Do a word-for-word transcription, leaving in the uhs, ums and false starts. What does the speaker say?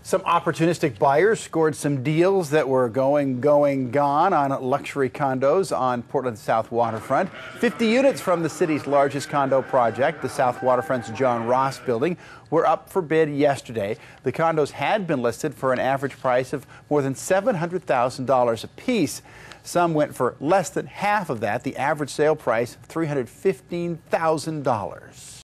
Some opportunistic buyers scored some deals that were going, going, gone on luxury condos on Portland's South Waterfront. fifty units from the city's largest condo project, the South Waterfront's John Ross building, were up for bid yesterday. The condos had been listed for an average price of more than seven hundred thousand dollars apiece. Some went for less than half of that, the average sale price, three hundred fifteen thousand dollars.